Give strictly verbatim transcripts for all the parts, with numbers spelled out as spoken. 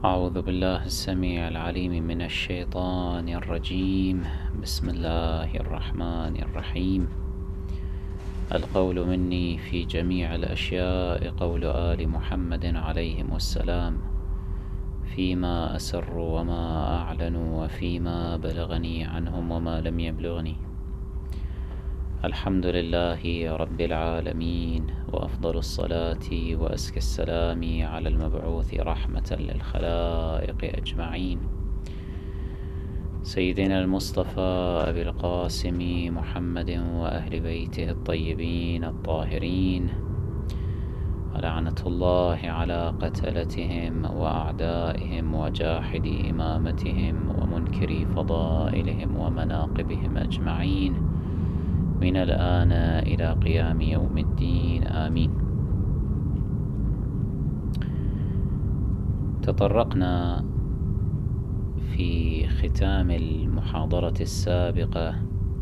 أعوذ بالله السميع العليم من الشيطان الرجيم. بسم الله الرحمن الرحيم. القول مني في جميع الأشياء قول آل محمد عليهم السلام، فيما أسر وما أعلن وفيما بلغني عنهم وما لم يبلغني. الحمد لله رب العالمين، وأفضل الصلاة وأزكى السلام على المبعوث رحمة للخلائق أجمعين، سيدنا المصطفى أبي القاسم محمد وأهل بيته الطيبين الطاهرين، ولعنة الله على قتلتهم وأعدائهم وجاحدي إمامتهم ومنكري فضائلهم ومناقبهم أجمعين من الآن إلى قيام يوم الدين، آمين. تطرقنا في ختام المحاضرة السابقة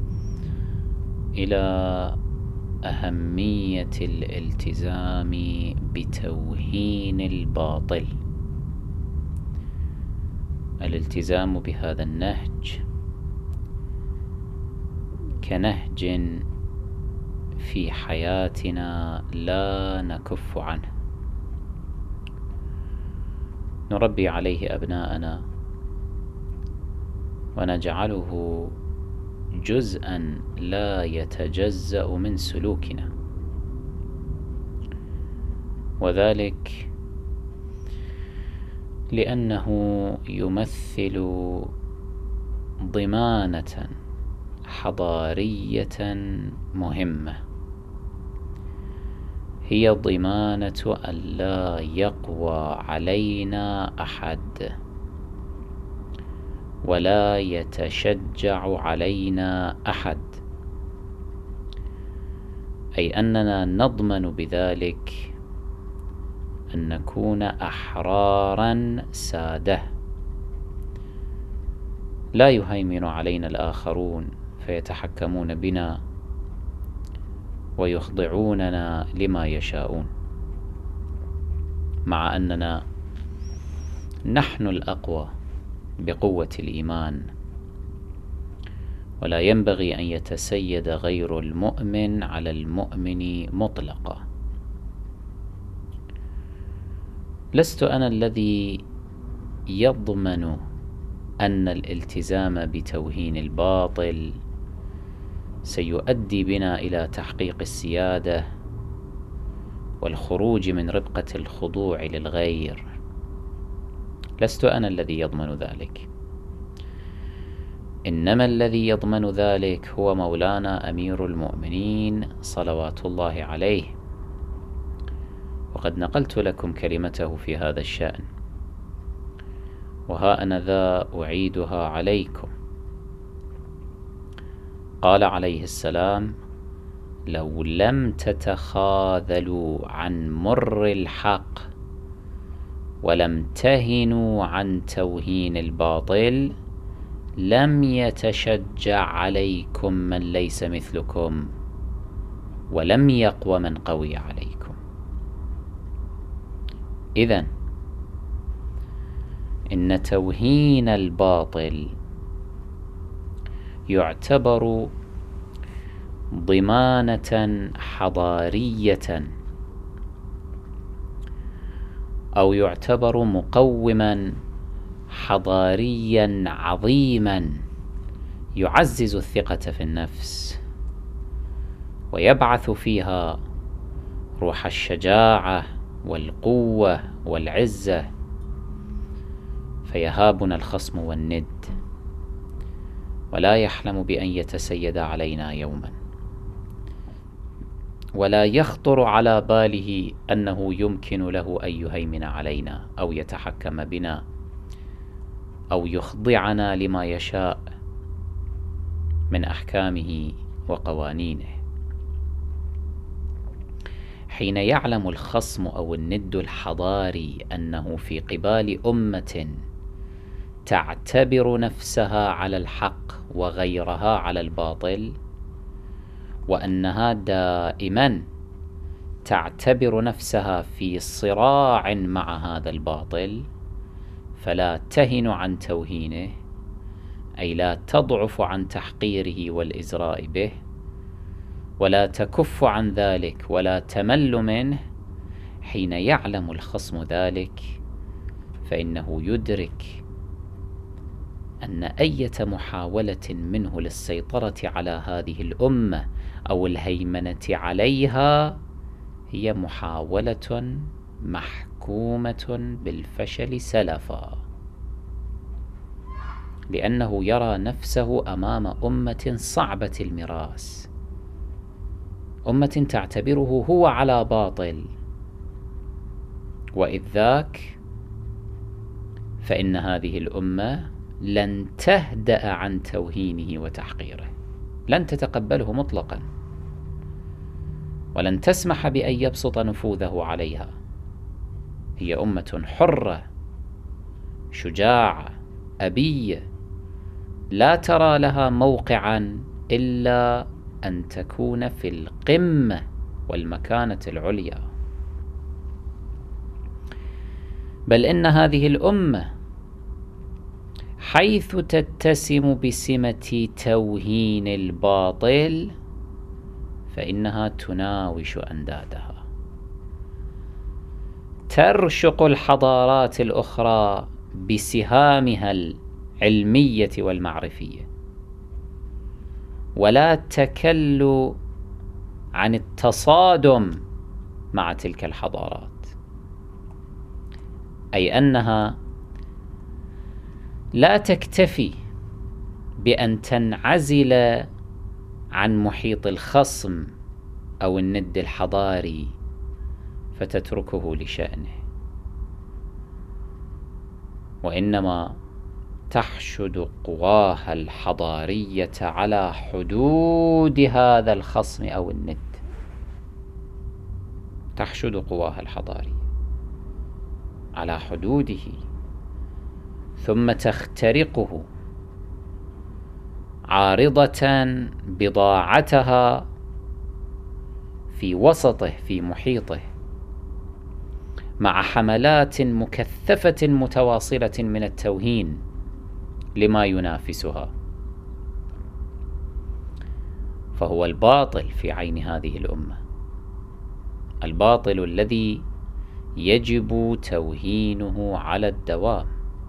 إلى أهمية الالتزام بتوهين الباطل. الالتزام بهذا النهج كنهج في حياتنا لا نكف عنه، نربي عليه أبناءنا ونجعله جزءا لا يتجزأ من سلوكنا، وذلك لأنه يمثل ضمانة حضارية مهمة، هي ضمانة أن لا يقوى علينا أحد ولا يتشجع علينا أحد، أي أننا نضمن بذلك أن نكون أحرارا سادة، لا يهيمن علينا الآخرون فيتحكمون بنا ويخضعوننا لما يشاءون، مع أننا نحن الأقوى بقوة الإيمان، ولا ينبغي أن يتسيد غير المؤمن على المؤمن مطلقا. لست أنا الذي يضمن أن الالتزام بتوهين الباطل سيؤدي بنا إلى تحقيق السيادة والخروج من ربقة الخضوع للغير. لست أنا الذي يضمن ذلك، إنما الذي يضمن ذلك هو مولانا أمير المؤمنين صلوات الله عليه، وقد نقلت لكم كلمته في هذا الشأن، وها أنا ذا أعيدها عليكم. قال عليه السلام: لو لم تتخاذلوا عن مر الحق ولم تهنوا عن توهين الباطل لم يتشجع عليكم من ليس مثلكم ولم يقوى من قوي عليكم. إذن إن توهين الباطل يعتبر ضمانة حضارية، أو يعتبر مقوما حضاريا عظيما يعزز الثقة في النفس ويبعث فيها روح الشجاعة والقوة والعزة، فيهابنا الخصم والند ولا يحلم بأن يتسيد علينا يوما، ولا يخطر على باله أنه يمكن له أن يهيمن علينا أو يتحكم بنا أو يخضعنا لما يشاء من أحكامه وقوانينه. حين يعلم الخصم أو الند الحضاري أنه في قبال أمة تعتبر نفسها على الحق وغيرها على الباطل، وأنها دائما تعتبر نفسها في صراع مع هذا الباطل، فلا تهن عن توهينه، أي لا تضعف عن تحقيره والإزراء به، ولا تكف عن ذلك ولا تمل منه. حين يعلم الخصم ذلك فإنه يدرك أن أية محاولة منه للسيطرة على هذه الأمة أو الهيمنة عليها هي محاولة محكومة بالفشل سلفا، لأنه يرى نفسه أمام أمة صعبة المراس، أمة تعتبره هو على باطل، وإذ ذاك فإن هذه الأمة لن تهدأ عن توهينه وتحقيره، لن تتقبله مطلقا، ولن تسمح بأن يبسط نفوذه عليها. هي أمة حرة شجاعة أبية، لا ترى لها موقعا إلا أن تكون في القمة والمكانة العليا. بل إن هذه الأمة حيث تتسم بسمة توهين الباطل فإنها تناوش أندادها، ترشق الحضارات الأخرى بسهامها العلمية والمعرفية، ولا تكل عن التصادم مع تلك الحضارات، أي أنها لا تكتفي بأن تنعزل عن محيط الخصم أو الند الحضاري فتتركه لشأنه، وإنما تحشد قواها الحضارية على حدود هذا الخصم أو الند، تحشد قواها الحضارية على حدوده، ثم تخترقه عارضة بضاعتها في وسطه في محيطه، مع حملات مكثفة متواصلة من التوهين لما ينافسها. فهو الباطل في عين هذه الأمة، الباطل الذي يجب توهينه على الدوام.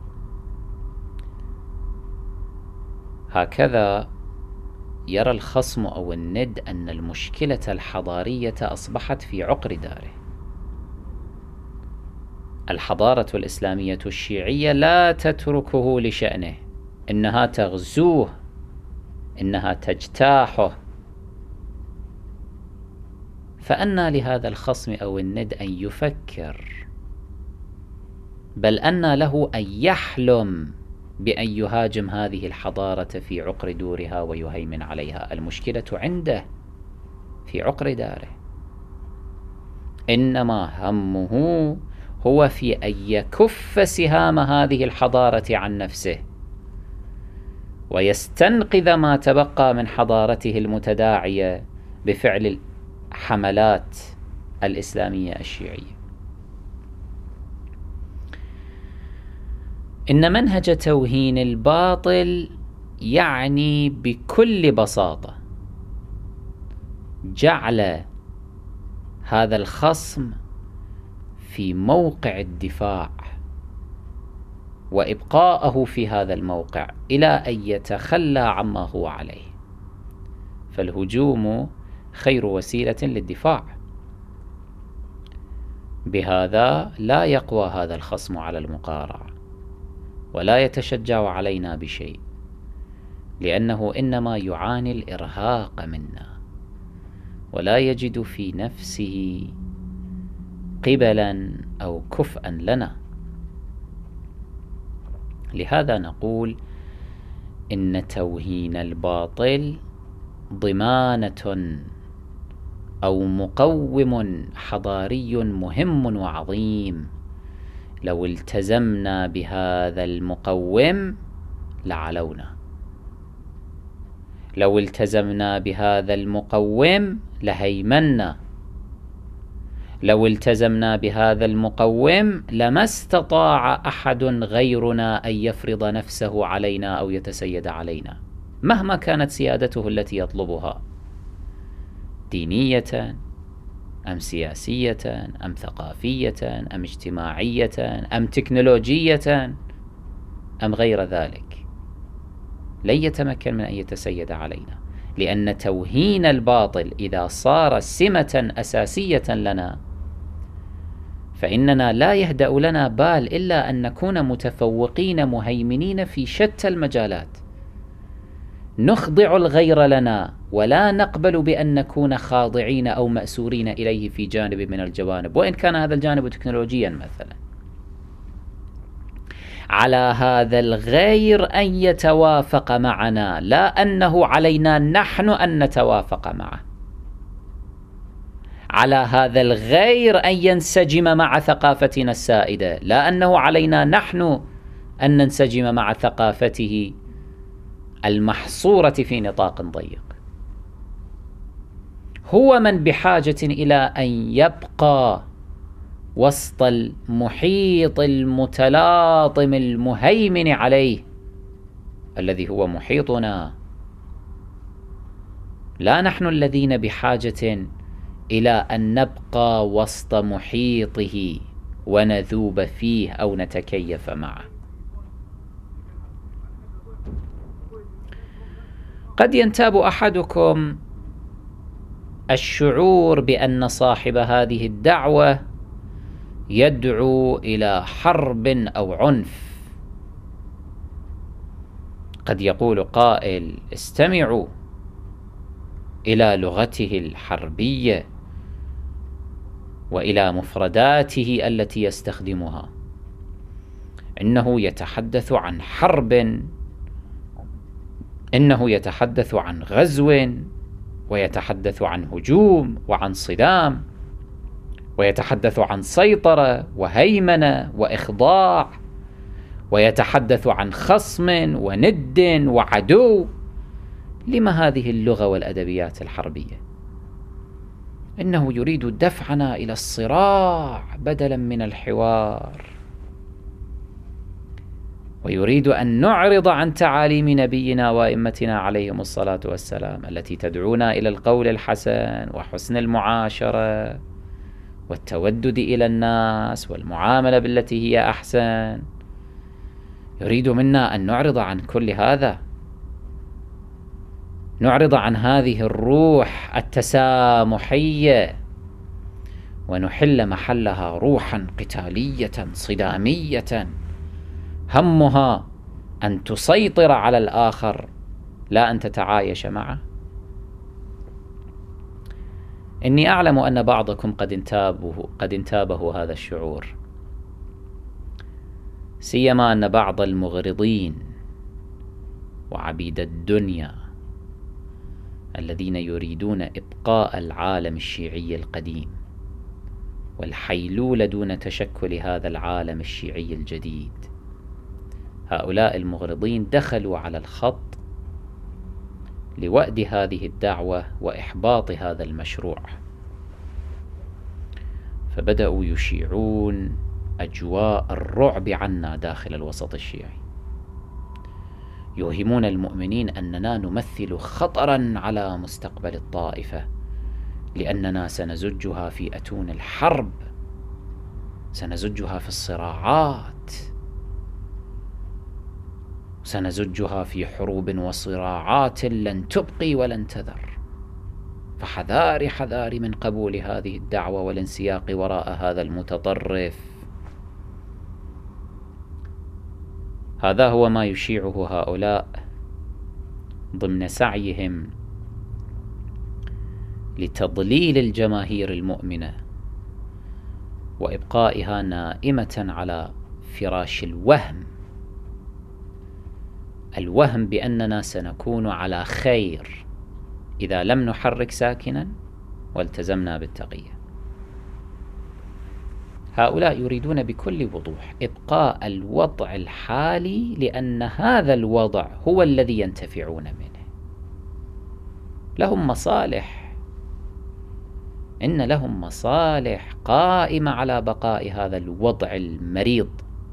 هكذا يرى الخصم أو الند أن المشكلة الحضارية أصبحت في عقر داره. الحضارة الإسلامية الشيعية لا تتركه لشأنه، إنها تغزوه، إنها تجتاحه. فأنى لهذا الخصم أو الند أن يفكر، بل أنى له أن يحلم بأن يهاجم هذه الحضارة في عقر دورها ويهيمن عليها. المشكلة عنده في عقر داره، إنما همه هو في أن يكف سهام هذه الحضارة عن نفسه ويستنقذ ما تبقى من حضارته المتداعية بفعل الحملات الإسلامية الشيعية. إن منهج توهين الباطل يعني بكل بساطة جعل هذا الخصم في موقع الدفاع وإبقاءه في هذا الموقع إلى أن يتخلى عما هو عليه. فالهجوم خير وسيلة للدفاع، بهذا لا يقوى هذا الخصم على المقارعة ولا يتشجع علينا بشيء، لأنه إنما يعاني الإرهاق منا ولا يجد في نفسه قبلا أو كفءا لنا. لهذا نقول إن توهين الباطل ضمانة أو مقوم حضاري مهم وعظيم. لو التزمنا بهذا المقوم لعلونا، لو التزمنا بهذا المقوم لهيمنا، لو التزمنا بهذا المقوم لما استطاع أحد غيرنا أن يفرض نفسه علينا أو يتسيد علينا، مهما كانت سيادته التي يطلبها، دينية أم سياسية أم ثقافية أم اجتماعية أم تكنولوجية أم غير ذلك، لن يتمكن من أن يتسيد علينا، لأن توهين الباطل إذا صار سمة أساسية لنا فإننا لا يهدأ لنا بال إلا أن نكون متفوقين مهيمنين في شتى المجالات، نخضع الغير لنا ولا نقبل بأن نكون خاضعين أو مأسورين إليه في جانب من الجوانب، وإن كان هذا الجانب تكنولوجيا مثلا. على هذا الغير أن يتوافق معنا، لا أنه علينا نحن أن نتوافق معه. على هذا الغير أن ينسجم مع ثقافتنا السائدة، لا أنه علينا نحن أن ننسجم مع ثقافته المحصورة في نطاق ضيق. هو من بحاجة إلى أن يبقى وسط المحيط المتلاطم المهيمن عليه الذي هو محيطنا، لا نحن الذين بحاجة إلى أن نبقى وسط محيطه ونذوب فيه أو نتكيف معه. قد ينتاب أحدكم الشعور بأن صاحب هذه الدعوة يدعو إلى حرب أو عنف. قد يقول قائل: استمعوا إلى لغته الحربية وإلى مفرداته التي يستخدمها، إنه يتحدث عن حرب، إنه يتحدث عن غزو، ويتحدث عن هجوم وعن صدام، ويتحدث عن سيطرة وهيمنة وإخضاع، ويتحدث عن خصم وند وعدو. لما هذه اللغة والأدبيات الحربية؟ إنه يريد دفعنا إلى الصراع بدلا من الحوار، ويريد أن نعرض عن تعاليم نبينا وأئمتنا عليهم الصلاة والسلام التي تدعونا إلى القول الحسن وحسن المعاشرة والتودد إلى الناس والمعاملة بالتي هي أحسن. يريد منا أن نعرض عن كل هذا، نعرض عن هذه الروح التسامحية ونحل محلها روحا قتالية صدامية همها أن تسيطر على الآخر لا أن تتعايش معه. إني أعلم أن بعضكم قد انتابه قد انتابه هذا الشعور، سيما أن بعض المغرضين وعبيد الدنيا الذين يريدون إبقاء العالم الشيعي القديم والحيلولة دون تشكل هذا العالم الشيعي الجديد، هؤلاء المغرضين دخلوا على الخط لوأد هذه الدعوة وإحباط هذا المشروع، فبدأوا يشيعون أجواء الرعب عنا داخل الوسط الشيعي، يوهمون المؤمنين أننا نمثل خطرا على مستقبل الطائفة، لأننا سنزجها في أتون الحرب، سنزجها في الصراعات، سنزجها في حروب وصراعات لن تبقي ولن تذر. فحذاري حذاري من قبول هذه الدعوة والانسياق وراء هذا المتطرف. هذا هو ما يشيعه هؤلاء ضمن سعيهم لتضليل الجماهير المؤمنة وإبقائها نائمة على فراش الوهم، الوهم بأننا سنكون على خير إذا لم نحرك ساكنا والتزمنا بالتقية. هؤلاء يريدون بكل وضوح إبقاء الوضع الحالي، لأن هذا الوضع هو الذي ينتفعون منه. لهم مصالح إن لهم مصالح قائمة على بقاء هذا الوضع المريض،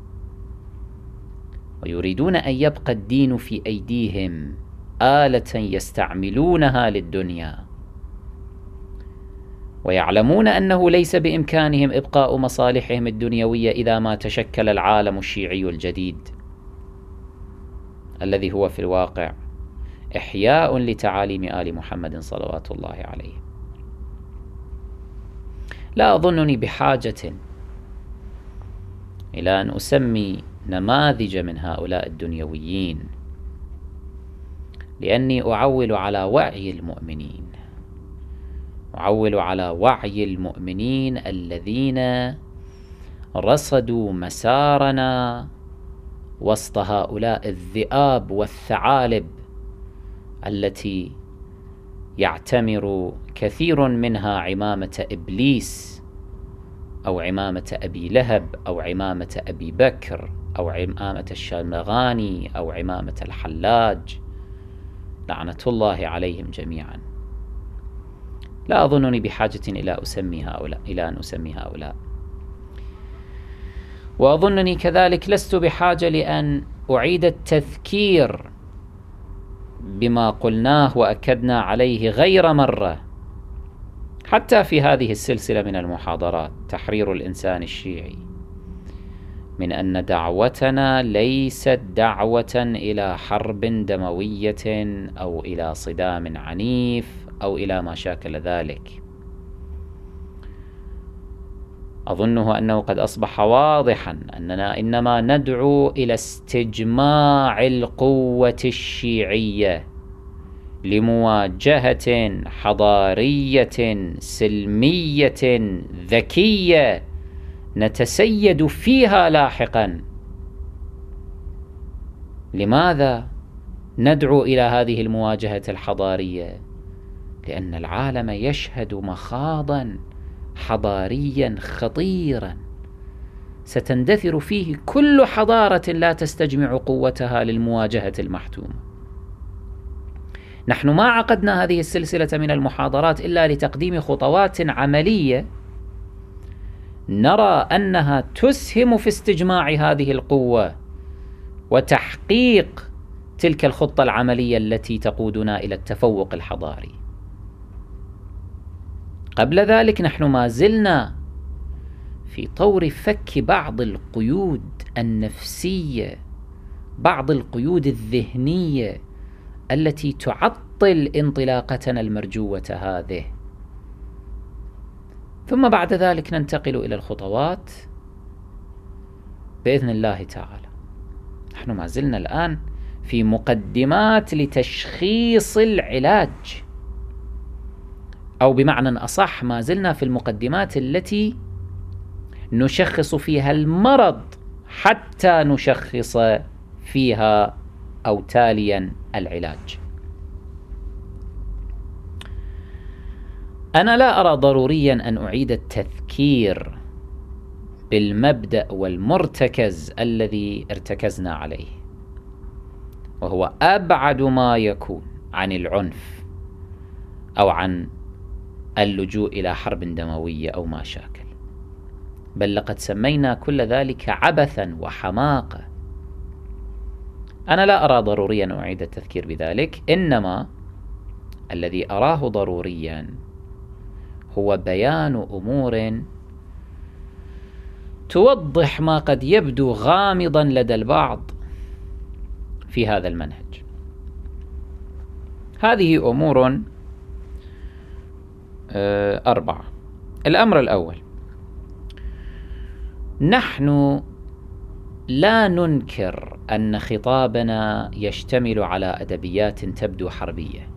ويريدون أن يبقى الدين في أيديهم آلة يستعملونها للدنيا، ويعلمون أنه ليس بإمكانهم إبقاء مصالحهم الدنيوية إذا ما تشكل العالم الشيعي الجديد الذي هو في الواقع إحياء لتعاليم آل محمد صلوات الله عليه. لا أظنني بحاجة إلى أن أسمي نماذج من هؤلاء الدنيويين، لأني أعول على وعي المؤمنين، أعول على وعي المؤمنين الذين رصدوا مسارنا وسط هؤلاء الذئاب والثعالب التي يعتمر كثير منها عمامة إبليس أو عمامة أبي لهب أو عمامة أبي بكر أو عمامة الشمغاني أو عمامة الحلاج لعنة الله عليهم جميعا. لا أظنني بحاجة إلى أسمي هؤلاء إلى أن أسمي هؤلاء، وأظنني كذلك لست بحاجة لأن أعيد التذكير بما قلناه وأكدنا عليه غير مرة حتى في هذه السلسلة من المحاضرات، تحرير الإنسان الشيعي، من أن دعوتنا ليست دعوة إلى حرب دموية أو إلى صدام عنيف أو إلى ما شاكل ذلك. أظنه أنه قد أصبح واضحا أننا إنما ندعو إلى استجماع القوة الشيعية لمواجهة حضارية سلمية ذكية نتسيد فيها لاحقا. لماذا ندعو إلى هذه المواجهة الحضارية؟ لأن العالم يشهد مخاضا حضاريا خطيرا ستندثر فيه كل حضارة لا تستجمع قوتها للمواجهة المحتومة. نحن ما عقدنا هذه السلسلة من المحاضرات إلا لتقديم خطوات عملية نرى أنها تسهم في استجماع هذه القوة وتحقيق تلك الخطة العملية التي تقودنا إلى التفوق الحضاري. قبل ذلك نحن ما زلنا في طور فك بعض القيود النفسية، بعض القيود الذهنية التي تعطل انطلاقتنا المرجوة هذه، ثم بعد ذلك ننتقل إلى الخطوات بإذن الله تعالى. نحن ما زلنا الآن في مقدمات لتشخيص العلاج، أو بمعنى أصح ما زلنا في المقدمات التي نشخص فيها المرض حتى نشخص فيها أو تاليا العلاج. أنا لا أرى ضروريا أن أعيد التذكير بالمبدأ والمرتكز الذي ارتكزنا عليه، وهو أبعد ما يكون عن العنف أو عن اللجوء إلى حرب دموية أو ما شاكل، بل لقد سمينا كل ذلك عبثا وحماقة. أنا لا أرى ضروريا أن أعيد التذكير بذلك، إنما الذي أراه ضروريا هو بيان أمور توضح ما قد يبدو غامضا لدى البعض في هذا المنهج. هذه أمور أربعة. الأمر الأول، نحن لا ننكر أن خطابنا يشتمل على أدبيات تبدو حربية،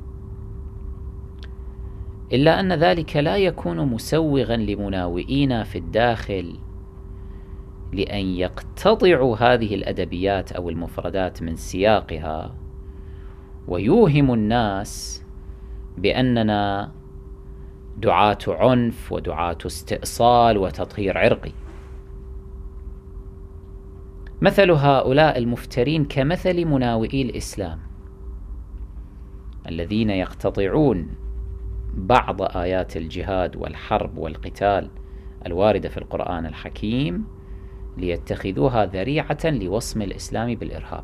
إلا أن ذلك لا يكون مسوغا لمناوئين في الداخل لأن يقتطعوا هذه الأدبيات أو المفردات من سياقها ويوهم الناس بأننا دعاة عنف ودعاة استئصال وتطهير عرقي. مثل هؤلاء المفترين كمثل مناوئي الإسلام الذين يقتطعون بعض آيات الجهاد والحرب والقتال الواردة في القرآن الحكيم ليتخذوها ذريعة لوصم الإسلام بالإرهاب.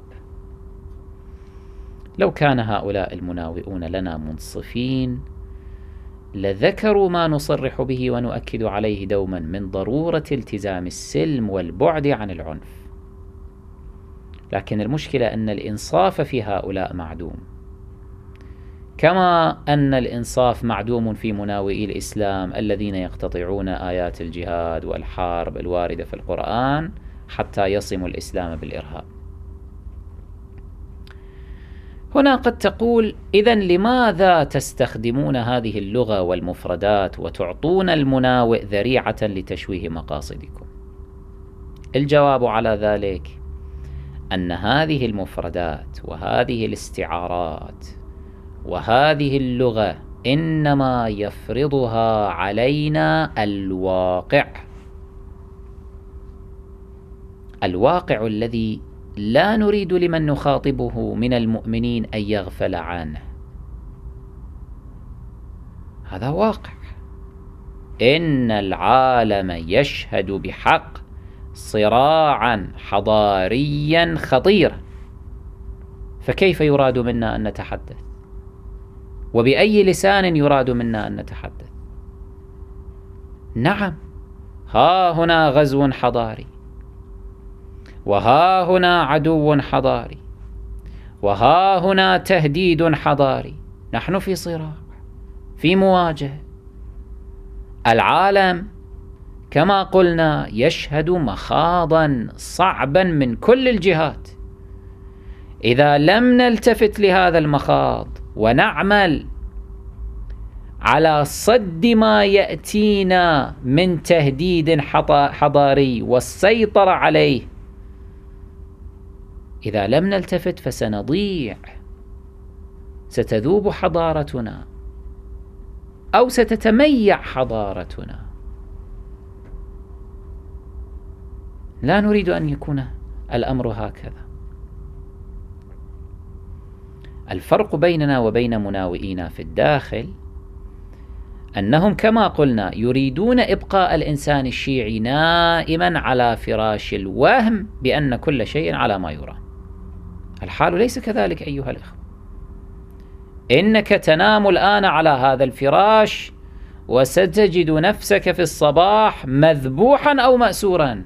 لو كان هؤلاء المناوئون لنا منصفين لذكروا ما نصرح به ونؤكد عليه دوما من ضرورة التزام السلم والبعد عن العنف، لكن المشكلة أن الإنصاف في هؤلاء معدوم، كما أن الإنصاف معدوم في مناوئي الإسلام الذين يقتطعون آيات الجهاد والحرب الواردة في القرآن حتى يصموا الإسلام بالإرهاب. هنا قد تقول: إذن لماذا تستخدمون هذه اللغة والمفردات وتعطون المناوئ ذريعة لتشويه مقاصدكم؟ الجواب على ذلك أن هذه المفردات وهذه الاستعارات وهذه اللغة إنما يفرضها علينا الواقع، الواقع الذي لا نريد لمن نخاطبه من المؤمنين أن يغفل عنه. هذا واقع، إن العالم يشهد بحق صراعا حضاريا خطيرا، فكيف يراد منا أن نتحدث؟ وبأي لسان يراد منا أن نتحدث؟ نعم، ها هنا غزو حضاري، وها هنا عدو حضاري، وها هنا تهديد حضاري، نحن في صراع، في مواجهة. العالم كما قلنا يشهد مخاضا صعبا من كل الجهات. إذا لم نلتفت لهذا المخاض ونعمل على صد ما يأتينا من تهديد حضاري والسيطرة عليه، إذا لم نلتفت فسنضيع، ستذوب حضارتنا أو ستتميع حضارتنا. لا نريد أن يكون الأمر هكذا. الفرق بيننا وبين مناوئينا في الداخل أنهم كما قلنا يريدون إبقاء الإنسان الشيعي نائما على فراش الوهم بأن كل شيء على ما يرام. الحال ليس كذلك أيها الأخوة. إنك تنام الآن على هذا الفراش وستجد نفسك في الصباح مذبوحا أو مأسورا.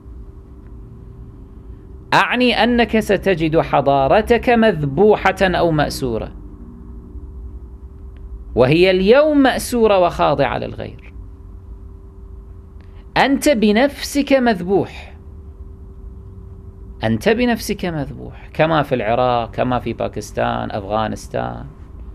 أعني أنك ستجد حضارتك مذبوحة أو مأسورة، وهي اليوم مأسورة وخاضعة للغير. أنت بنفسك مذبوح، أنت بنفسك مذبوح، كما في العراق، كما في باكستان، أفغانستان.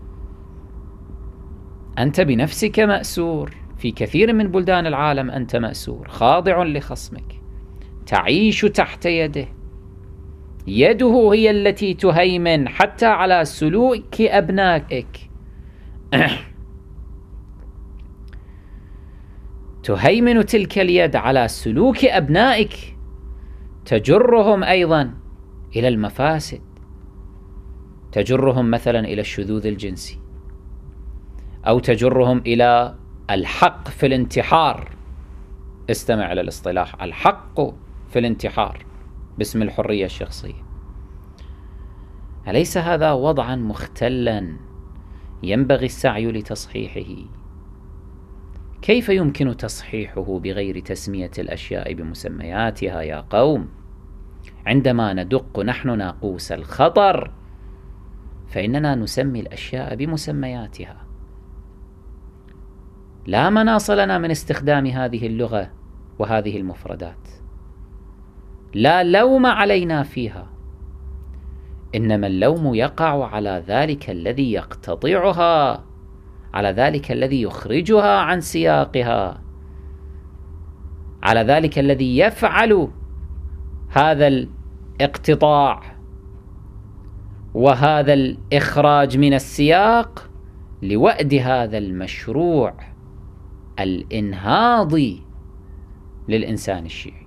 أنت بنفسك مأسور، في كثير من بلدان العالم أنت مأسور، خاضع لخصمك، تعيش تحت يده، يده هي التي تهيمن حتى على سلوك أبنائك. تهيمن تلك اليد على سلوك أبنائك، تجرهم أيضا إلى المفاسد، تجرهم مثلا إلى الشذوذ الجنسي، أو تجرهم إلى الحق في الانتحار. استمع إلى الاصطلاح، الحق في الانتحار باسم الحرية الشخصية. أليس هذا وضعا مختلا ينبغي السعي لتصحيحه؟ كيف يمكن تصحيحه بغير تسمية الأشياء بمسمياتها يا قوم؟ عندما ندق نحن ناقوس الخطر فإننا نسمي الأشياء بمسمياتها. لا مناص لنا من استخدام هذه اللغة وهذه المفردات، لا لوم علينا فيها، إنما اللوم يقع على ذلك الذي يقتطعها، على ذلك الذي يخرجها عن سياقها، على ذلك الذي يفعل هذا الاقتطاع وهذا الإخراج من السياق لوأد هذا المشروع الإنهاضي للإنسان الشيعي.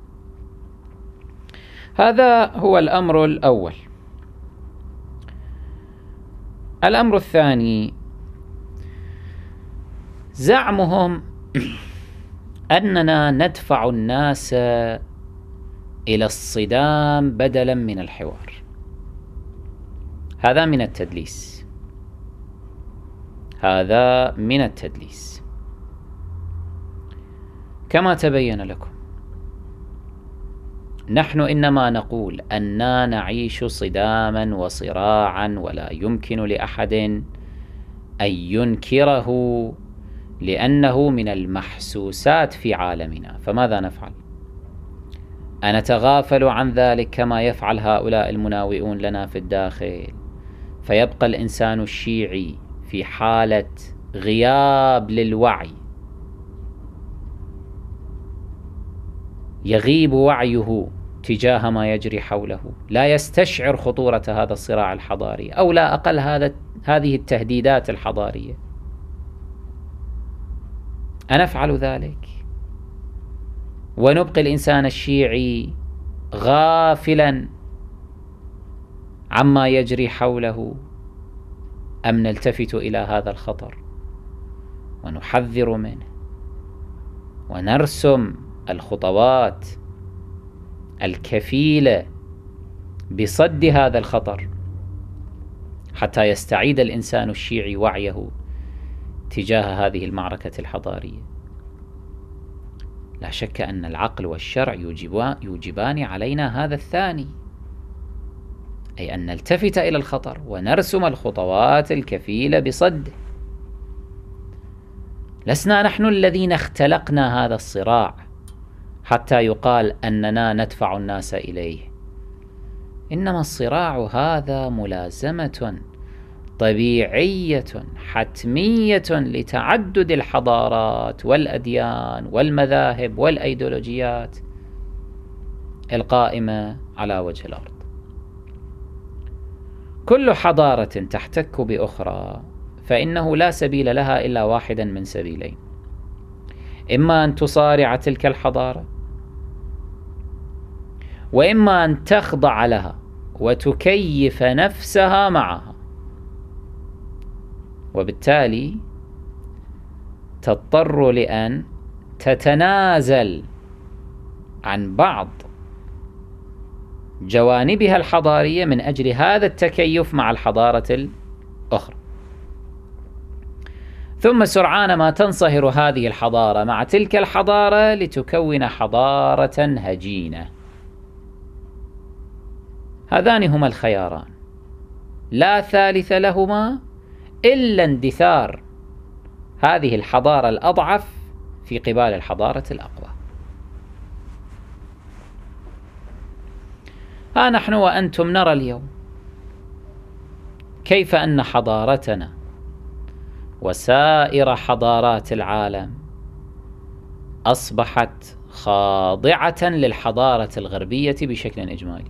هذا هو الأمر الأول. الأمر الثاني زعمهم أننا ندفع الناس إلى الصدام بدلا من الحوار. هذا من التدليس، هذا من التدليس. كما تبين لكم، نحن إنما نقول أننا نعيش صداما وصراعا ولا يمكن لأحد أن ينكره، لأنه من المحسوسات في عالمنا. فماذا نفعل؟ أنتغافل عن ذلك كما يفعل هؤلاء المناوئون لنا في الداخل، فيبقى الإنسان الشيعي في حالة غياب للوعي، يغيب وعيه تجاه ما يجري حوله، لا يستشعر خطورة هذا الصراع الحضاري، أو لا أقل هذا هذه التهديدات الحضارية. أنفعل ذلك ونبقي الإنسان الشيعي غافلا عما يجري حوله، أم نلتفت إلى هذا الخطر ونحذر منه ونرسم الخطوات الكفيلة بصد هذا الخطر حتى يستعيد الإنسان الشيعي وعيه تجاه هذه المعركة الحضارية؟ لا شك أن العقل والشرع يوجبان علينا هذا الثاني، أي أن نلتفت إلى الخطر ونرسم الخطوات الكفيلة بصده. لسنا نحن الذين اختلقنا هذا الصراع حتى يقال أننا ندفع الناس إليه، إنما الصراع هذا ملازمة طبيعية حتمية لتعدد الحضارات والأديان والمذاهب والأيديولوجيات القائمة على وجه الأرض. كل حضارة تحتك بأخرى فإنه لا سبيل لها إلا واحدا من سبيلين: إما أن تصارع تلك الحضارة، وإما أن تخضع لها وتكيف نفسها معها، وبالتالي تضطر لأن تتنازل عن بعض جوانبها الحضارية من أجل هذا التكيف مع الحضارة الأخرى. ثم سرعان ما تنصهر هذه الحضارة مع تلك الحضارة لتكون حضارة هجينة. هذان هما الخياران، لا ثالث لهما إلا اندثار هذه الحضارة الأضعف في قبال الحضارة الأقوى. ها نحن وأنتم نرى اليوم كيف أن حضارتنا وسائر حضارات العالم أصبحت خاضعة للحضارة الغربية بشكل إجمالي.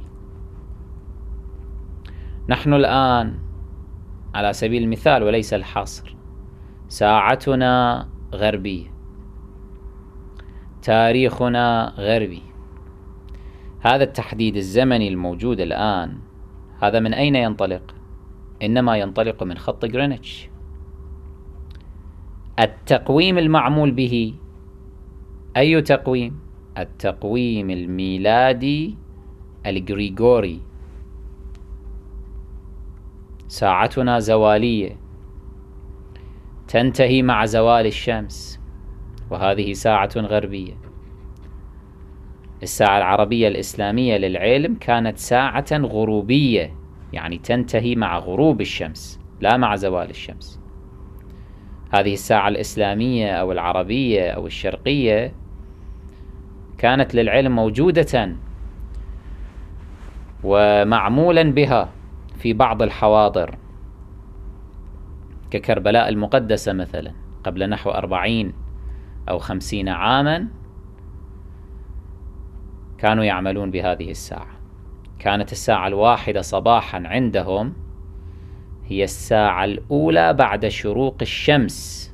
نحن الآن على سبيل المثال وليس الحصر، ساعتنا غربية، تاريخنا غربي. هذا التحديد الزمني الموجود الآن هذا من أين ينطلق؟ إنما ينطلق من خط غرينتش. التقويم المعمول به أي تقويم؟ التقويم الميلادي الغريغوري. ساعتنا زوالية تنتهي مع زوال الشمس، وهذه ساعة غربية. الساعة العربية الإسلامية للعلم كانت ساعة غروبية، يعني تنتهي مع غروب الشمس لا مع زوال الشمس. هذه الساعة الإسلامية أو العربية أو الشرقية كانت للعلم موجودة ومعمولا بها في بعض الحواضر ككربلاء المقدسة مثلا قبل نحو أربعين أو خمسين عاما كانوا يعملون بهذه الساعة. كانت الساعة الواحدة صباحا عندهم هي الساعة الأولى بعد شروق الشمس،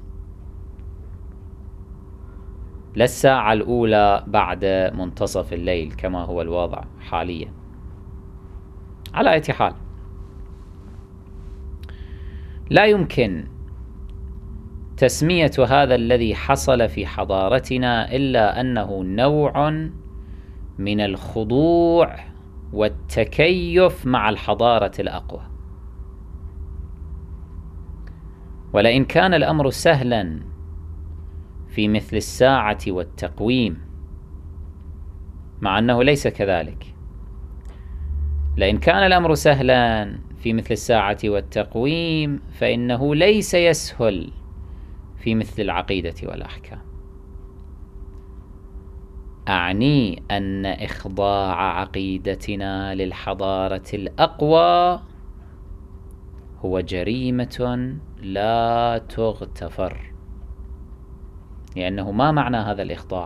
لا الساعة الأولى بعد منتصف الليل كما هو الوضع حاليا. على أي حال، لا يمكن تسمية هذا الذي حصل في حضارتنا إلا أنه نوع من الخضوع والتكيف مع الحضارة الأقوى. ولئن كان الأمر سهلا في مثل الساعة والتقويم، مع أنه ليس كذلك، لئن كان الأمر سهلا في مثل الساعة والتقويم فإنه ليس يسهل في مثل العقيدة والأحكام. أعني أن إخضاع عقيدتنا للحضارة الأقوى هو جريمة لا تغتفر، لأنه ما معنى هذا الإخضاع؟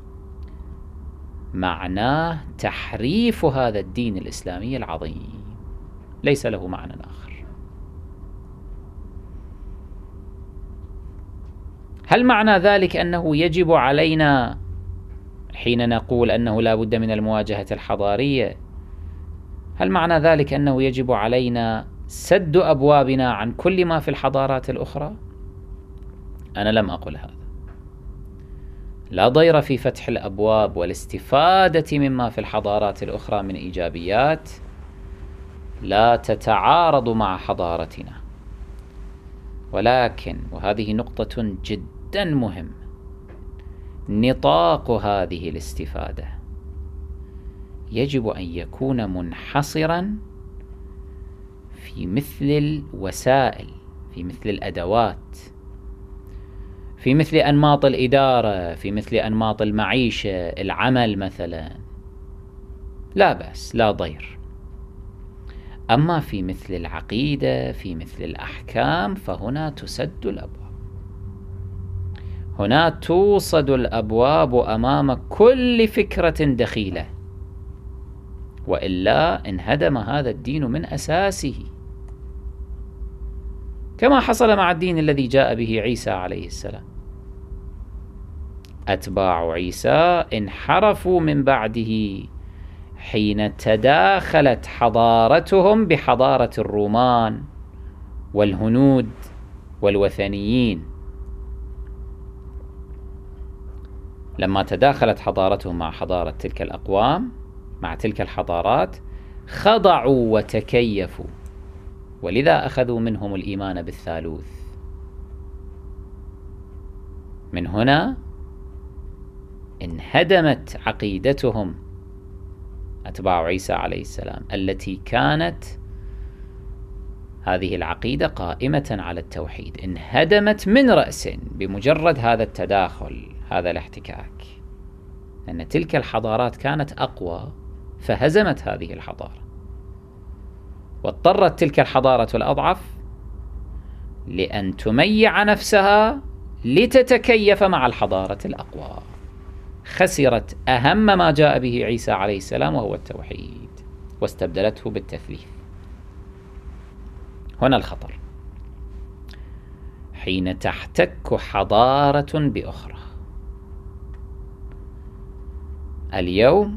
معناه تحريف هذا الدين الإسلامي العظيم، ليس له معنى آخر. هل معنى ذلك أنه يجب علينا حين نقول أنه لا بد من المواجهة الحضارية، هل معنى ذلك أنه يجب علينا سد أبوابنا عن كل ما في الحضارات الأخرى؟ أنا لم أقل هذا. لا ضير في فتح الأبواب والاستفادة مما في الحضارات الأخرى من إيجابيات لا تتعارض مع حضارتنا، ولكن وهذه نقطة جدا مهمة، نطاق هذه الاستفادة يجب أن يكون منحصرا في مثل الوسائل، في مثل الأدوات، في مثل أنماط الإدارة، في مثل أنماط المعيشة، العمل مثلا، لا بأس، لا ضير. أما في مثل العقيدة، في مثل الأحكام، فهنا تسد الأبواب، هنا توصد الأبواب أمام كل فكرة دخيلة، وإلا انهدم هذا الدين من أساسه، كما حصل مع الدين الذي جاء به عيسى عليه السلام. أتباع عيسى انحرفوا من بعده حين تداخلت حضارتهم بحضارة الرومان والهنود والوثنيين. لما تداخلت حضارتهم مع حضارة تلك الأقوام، مع تلك الحضارات، خضعوا وتكيفوا، ولذا أخذوا منهم الإيمان بالثالوث. من هنا انهدمت عقيدتهم أتباع عيسى عليه السلام، التي كانت هذه العقيدة قائمة على التوحيد، انهدمت من رأس بمجرد هذا التداخل، هذا الاحتكاك، لأن تلك الحضارات كانت أقوى فهزمت هذه الحضارة، واضطرت تلك الحضارة الأضعف لأن تميع نفسها لتتكيف مع الحضارة الأقوى، خسرت أهم ما جاء به عيسى عليه السلام وهو التوحيد، واستبدلته بالتثليث. هنا الخطر، حين تحتك حضارة بأخرى. اليوم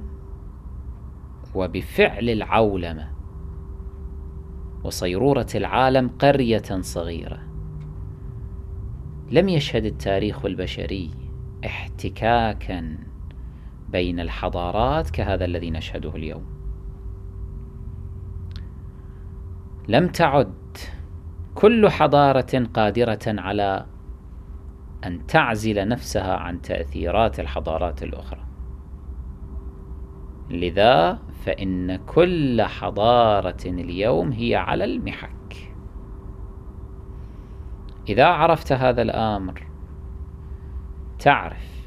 وبفعل العولمة وصيرورة العالم قرية صغيرة، لم يشهد التاريخ البشري احتكاكا بين الحضارات كهذا الذي نشهده اليوم. لم تعد كل حضارة قادرة على أن تعزل نفسها عن تأثيرات الحضارات الأخرى، لذا فإن كل حضارة اليوم هي على المحك. إذا عرفت هذا الأمر تعرف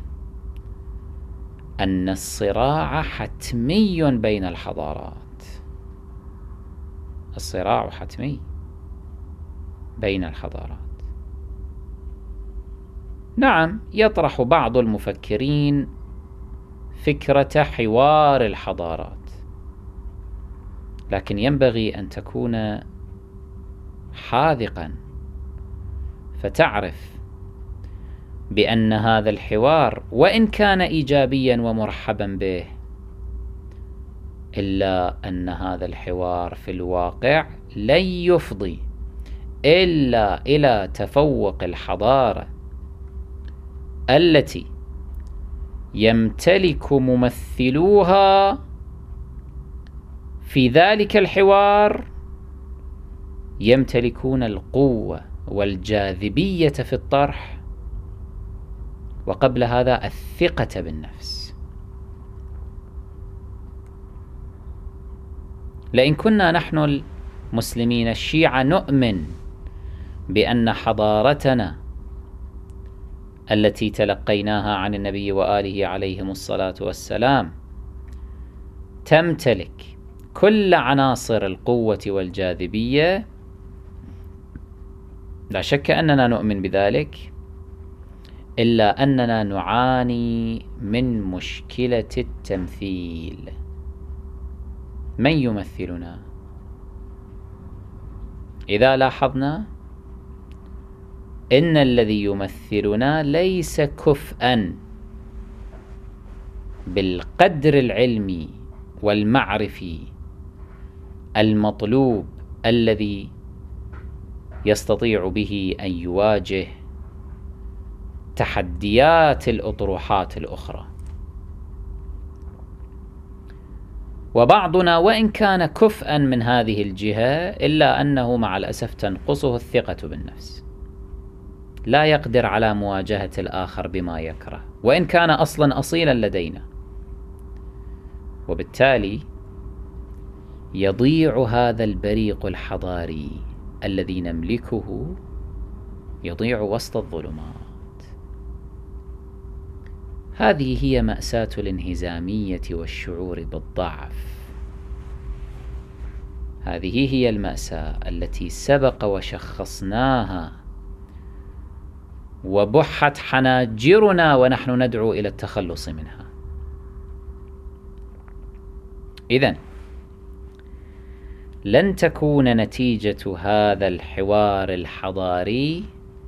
أن الصراع حتمي بين الحضارات، الصراع حتمي بين الحضارات. نعم، يطرح بعض المفكرين فكرة حوار الحضارات، لكن ينبغي أن تكون حاذقا فتعرف بأن هذا الحوار وإن كان إيجابيا ومرحبا به، إلا أن هذا الحوار في الواقع لن يفضي إلا إلى تفوق الحضارة التي يمتلك ممثلوها في ذلك الحوار يمتلكون القوة والجاذبية في الطرح، وقبل هذا الثقة بالنفس. لئن كنا نحن المسلمين الشيعة نؤمن بأن حضارتنا التي تلقيناها عن النبي وآله عليهم الصلاة والسلام تمتلك كل عناصر القوة والجاذبية، لا شك أننا نؤمن بذلك، إلا أننا نعاني من مشكلة التمثيل. من يمثلنا؟ إذا لاحظنا إن الذي يمثلنا ليس كفءا بالقدر العلمي والمعرفي المطلوب الذي يستطيع به أن يواجه تحديات الأطروحات الأخرى. وبعضنا وإن كان كفءا من هذه الجهة إلا أنه مع الأسف تنقصه الثقة بالنفس، لا يقدر على مواجهة الآخر بما يكره وإن كان أصلا أصيلا لدينا، وبالتالي يضيع هذا البريق الحضاري الذي نملكه، يضيع وسط الظلمات. هذه هي مأساة الانهزامية والشعور بالضعف. هذه هي المأساة التي سبق وشخصناها وبحت حناجرنا ونحن ندعو إلى التخلص منها. إذن لن تكون نتيجة هذا الحوار الحضاري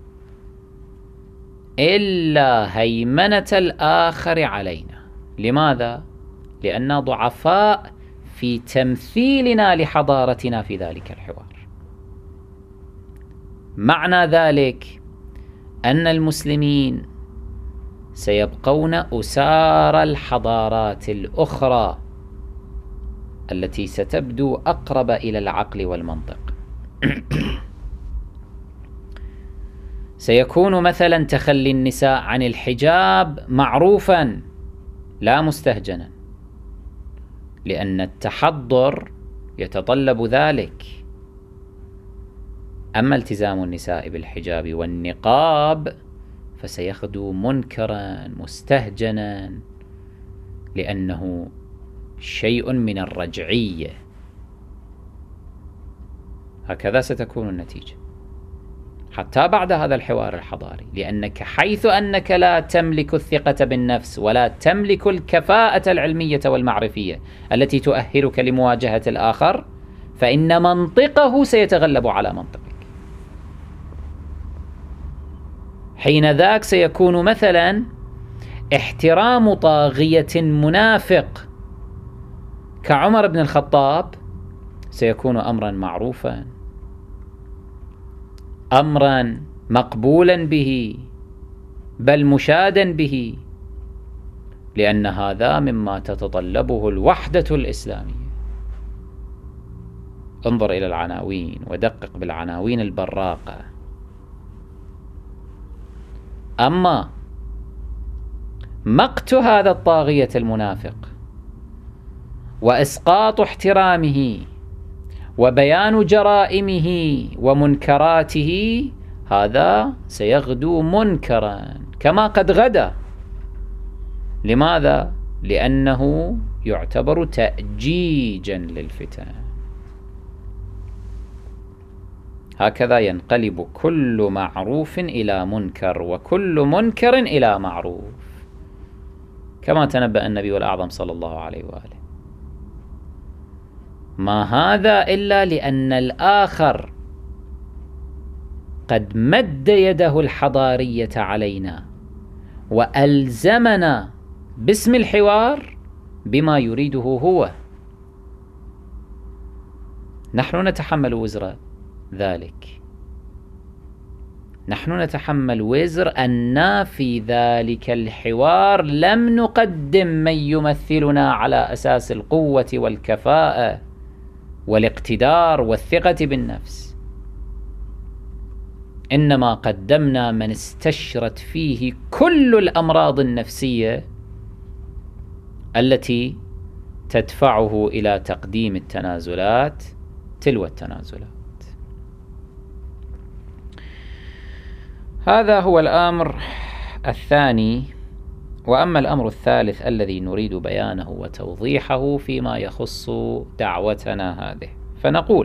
إلا هيمنة الآخر علينا. لماذا؟ لأننا ضعفاء في تمثيلنا لحضارتنا في ذلك الحوار. معنى ذلك أن المسلمين سيبقون أسار الحضارات الأخرى التي ستبدو أقرب إلى العقل والمنطق. سيكون مثلا تخلي النساء عن الحجاب معروفا لا مستهجنا، لأن التحضر يتطلب ذلك. أما التزام النساء بالحجاب والنقاب فسيخدو منكرا مستهجنا، لأنه شيء من الرجعية. هكذا ستكون النتيجة حتى بعد هذا الحوار الحضاري، لأنك حيث أنك لا تملك الثقة بالنفس ولا تملك الكفاءة العلمية والمعرفية التي تؤهلك لمواجهة الآخر، فإن منطقه سيتغلب على منطقك. حين ذاك سيكون مثلا احترام طاغية منافق كعمر بن الخطاب سيكون أمرا معروفا، أمرا مقبولا به، بل مشادا به، لأن هذا مما تتطلبه الوحدة الإسلامية. انظر إلى العناوين ودقق بالعناوين البراقة. أما مقت هذا الطاغية المنافق وإسقاط احترامه وبيان جرائمه ومنكراته، هذا سيغدو منكرا كما قد غدا. لماذا؟ لأنه يعتبر تأجيجا للفتن. هكذا ينقلب كل معروف إلى منكر وكل منكر إلى معروف، كما تنبأ النبي الأعظم صلى الله عليه وآله. ما هذا إلا لأن الآخر قد مد يده الحضارية علينا وألزمنا باسم الحوار بما يريده هو. نحن نتحمل وزر ذلك، نحن نتحمل وزر أن في ذلك الحوار لم نقدم من يمثلنا على أساس القوة والكفاءة والاقتدار والثقة بالنفس، إنما قدمنا من استشرت فيه كل الأمراض النفسية التي تدفعه إلى تقديم التنازلات تلو التنازلات. هذا هو الأمر الثاني. وأما الأمر الثالث الذي نريد بيانه وتوضيحه فيما يخص دعوتنا هذه، فنقول: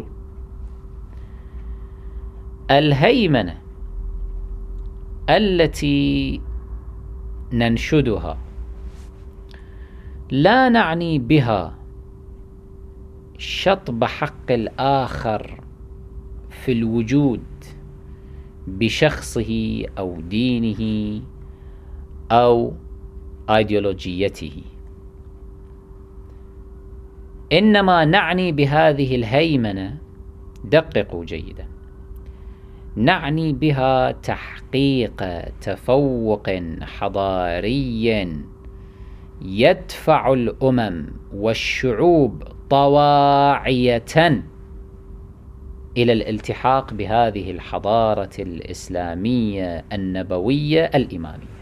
الهيمنة التي ننشدها لا نعني بها شطب حق الآخر في الوجود بشخصه أو دينه أو أيديولوجيته، إنما نعني بهذه الهيمنة، دققوا جيدا، نعني بها تحقيق تفوق حضاري يدفع الأمم والشعوب طواعية إلى الالتحاق بهذه الحضارة الإسلامية النبوية الإمامية،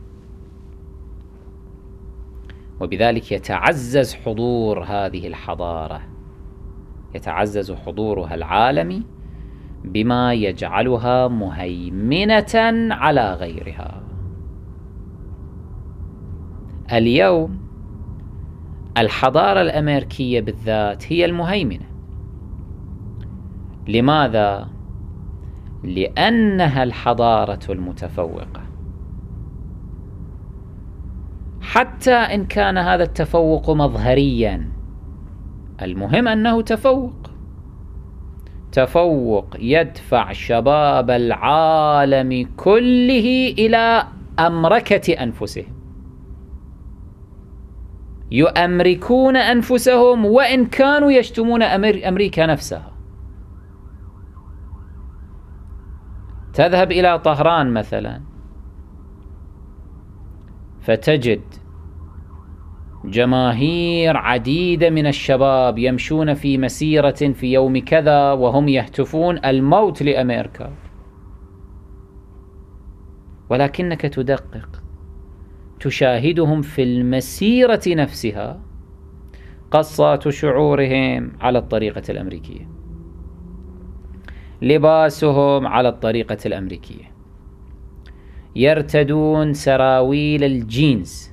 وبذلك يتعزز حضور هذه الحضارة، يتعزز حضورها العالمي بما يجعلها مهيمنة على غيرها. اليوم الحضارة الأمريكية بالذات هي المهيمنة. لماذا؟ لأنها الحضارة المتفوقة، حتى إن كان هذا التفوق مظهريا، المهم أنه تفوق، تفوق يدفع شباب العالم كله إلى أمركة أنفسهم، يؤمركون أنفسهم وإن كانوا يشتمون أمريكا نفسها. تذهب إلى طهران مثلا فتجد جماهير عديدة من الشباب يمشون في مسيرة في يوم كذا وهم يهتفون الموت لأمريكا، ولكنك تدقق تشاهدهم في المسيرة نفسها قصة شعورهم على الطريقة الأمريكية، لباسهم على الطريقة الأمريكية، يرتدون سراويل الجينز،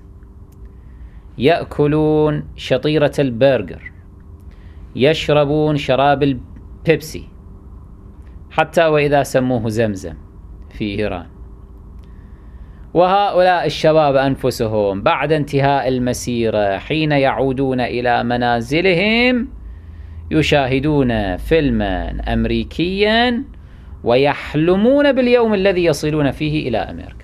يأكلون شطيرة البرجر، يشربون شراب البيبسي حتى وإذا سموه زمزم في إيران. وهؤلاء الشباب أنفسهم بعد انتهاء المسيرة حين يعودون إلى منازلهم يشاهدون فيلما أمريكيا ويحلمون باليوم الذي يصلون فيه إلى أمريكا.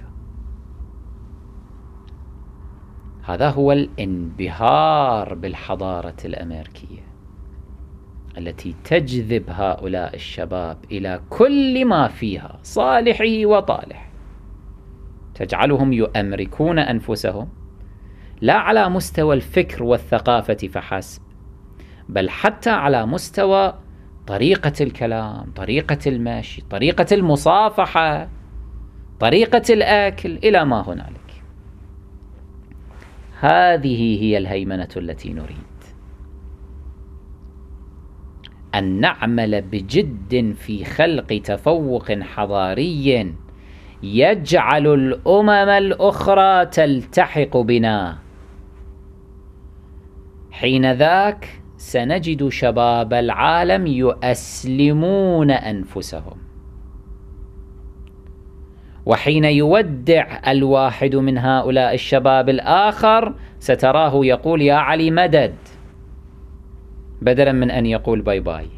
هذا هو الانبهار بالحضارة الأمريكية التي تجذب هؤلاء الشباب إلى كل ما فيها صالحه وطالح، تجعلهم يؤمركون أنفسهم لا على مستوى الفكر والثقافة فحسب، بل حتى على مستوى طريقة الكلام، طريقة المشي، طريقة المصافحة، طريقة الأكل، إلى ما هنالك. هذه هي الهيمنة التي نريد أن نعمل بجد في خلق تفوق حضاري يجعل الأمم الأخرى تلتحق بنا. حين ذاك سنجد شباب العالم يؤسلمون أنفسهم، وحين يودع الواحد من هؤلاء الشباب الآخر ستراه يقول يا علي مدد بدلا من أن يقول باي باي.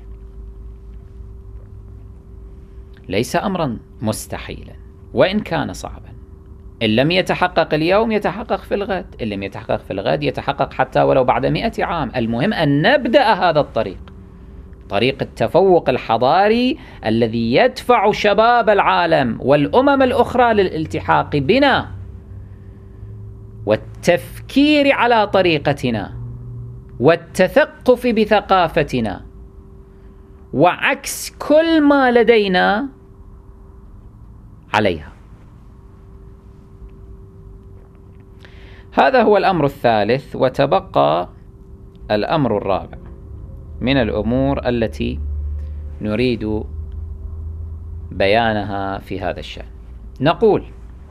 ليس أمرا مستحيلا وإن كان صعبا، إن لم يتحقق اليوم يتحقق في الغد، إن لم يتحقق في الغد يتحقق حتى ولو بعد مئة عام. المهم أن نبدأ هذا الطريق، طريق التفوق الحضاري الذي يدفع شباب العالم والأمم الأخرى للالتحاق بنا والتفكير على طريقتنا والتثقف بثقافتنا وعكس كل ما لدينا عليها. هذا هو الأمر الثالث، وتبقى الأمر الرابع من الأمور التي نريد بيانها في هذا الشأن. نقول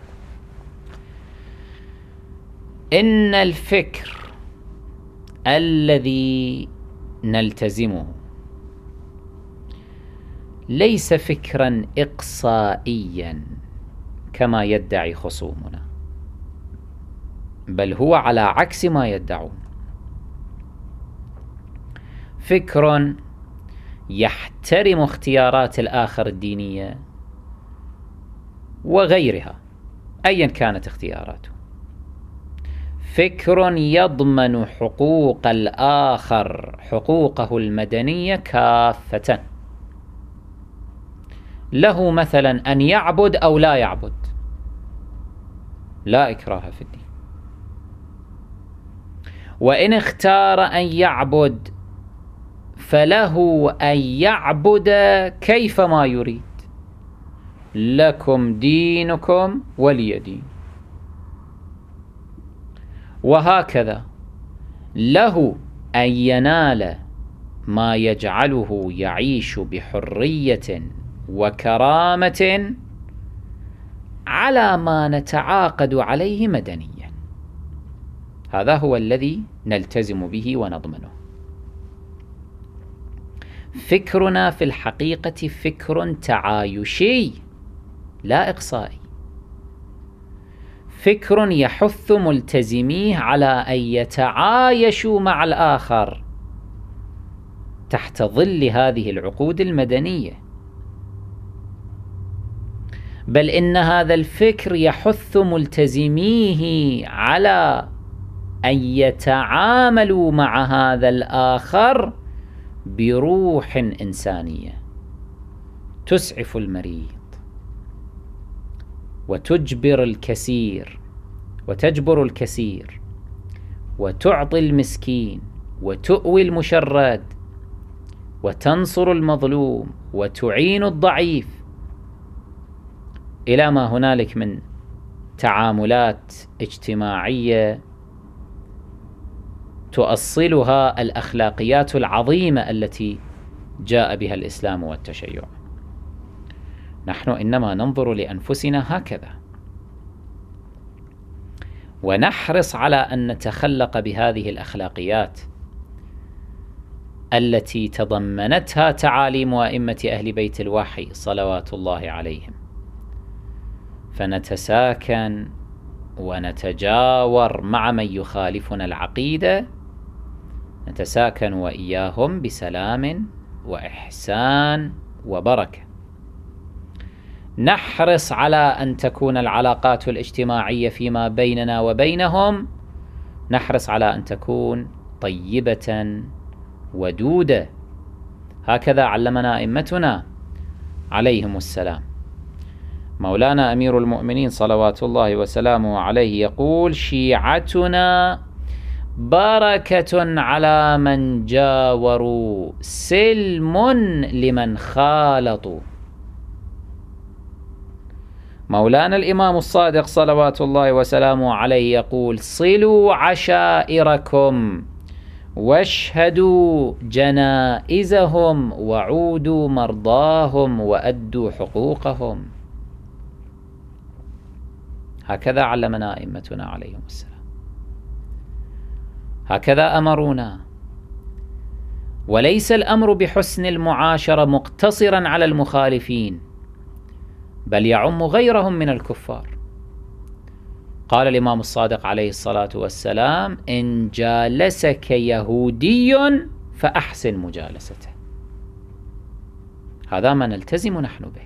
إن الفكر الذي نلتزمه ليس فكرا إقصائيا كما يدعي خصومنا، بل هو على عكس ما يدعون، فكر يحترم اختيارات الآخر الدينية وغيرها أيا كانت اختياراته، فكر يضمن حقوق الآخر، حقوقه المدنية كافة، له مثلا أن يعبد أو لا يعبد، لا إكراه في الدين، وإن اختار أن يعبد فله أن يعبد كيفما يريد، لكم دينكم ولي دين. وهكذا له أن ينال ما يجعله يعيش بحرية وكرامة على ما نتعاقد عليه مدنيا. هذا هو الذي نلتزم به ونضمنه. فكرنا في الحقيقة فكر تعايشي لا إقصائي، فكر يحث ملتزميه على أن يتعايشوا مع الآخر تحت ظل هذه العقود المدنية، بل إن هذا الفكر يحث ملتزميه على أن يتعاملوا مع هذا الآخر بروح إنسانية تسعف المريض وتجبر الكثير وتجبر الكثير وتعطي المسكين وتؤوي المشرد وتنصر المظلوم وتعين الضعيف، إلى ما هنالك من تعاملات اجتماعية تؤصلها الأخلاقيات العظيمة التي جاء بها الإسلام والتشيع. نحن إنما ننظر لأنفسنا هكذا، ونحرص على أن نتخلق بهذه الأخلاقيات التي تضمنتها تعاليم أئمة أهل بيت الوحي صلوات الله عليهم، فنتساكن ونتجاور مع من يخالفنا العقيدة، نتساكن وإياهم بسلام وإحسان وبركة. نحرص على أن تكون العلاقات الاجتماعية فيما بيننا وبينهم، نحرص على أن تكون طيبة ودودة. هكذا علمنا أئمتنا عليهم السلام. مولانا أمير المؤمنين صلوات الله وسلامه عليه يقول: شيعتنا بركة على من جاوروا، سلم لمن خالطوا. مولانا الإمام الصادق صلوات الله وسلامه عليه يقول: صلوا عشائركم واشهدوا جنائزهم وعودوا مرضاهم وأدوا حقوقهم. هكذا علمنا أئمتنا عليهم السلام، هكذا أمرونا. وليس الأمر بحسن المعاشرة مقتصرا على المخالفين، بل يعم غيرهم من الكفار. قال الإمام الصادق عليه الصلاة والسلام: إن جالسك يهودي فأحسن مجالسته. هذا ما نلتزم نحن به.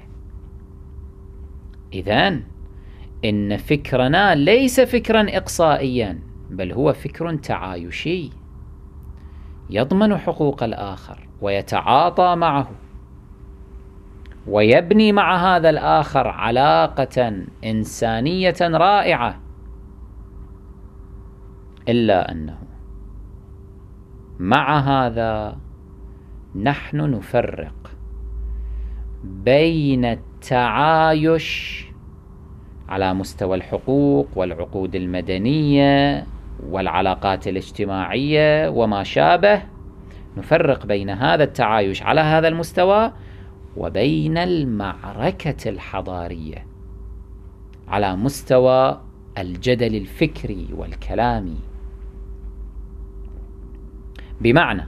إذن إن فكرنا ليس فكرا إقصائيا، بل هو فكر تعايشي يضمن حقوق الآخر ويتعاطى معه ويبني مع هذا الآخر علاقة إنسانية رائعة، إلا أنه مع هذا نحن نفرق بين التعايش على مستوى الحقوق والعقود المدنية والعلاقات الاجتماعية وما شابه، نفرق بين هذا التعايش على هذا المستوى وبين المعركة الحضارية على مستوى الجدل الفكري والكلامي. بمعنى